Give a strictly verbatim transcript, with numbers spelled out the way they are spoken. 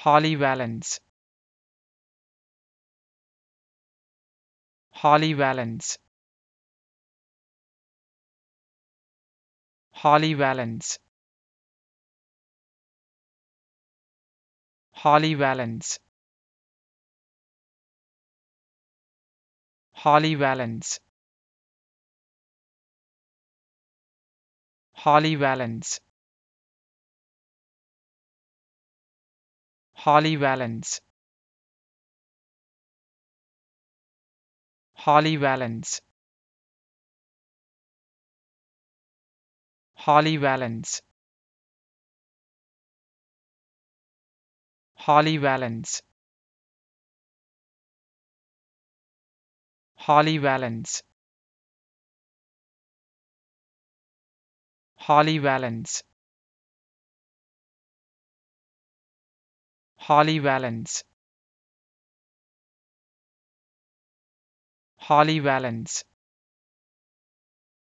Holly Valence. Holly Valence. Holly Valence. Holly Valence. Holly Valence. Holly Valence. Holly Valence. Holly Valence. Holly Valence. Holly Valence. Holly Valence. Holly Valence. Holly Valence. Holly Valence.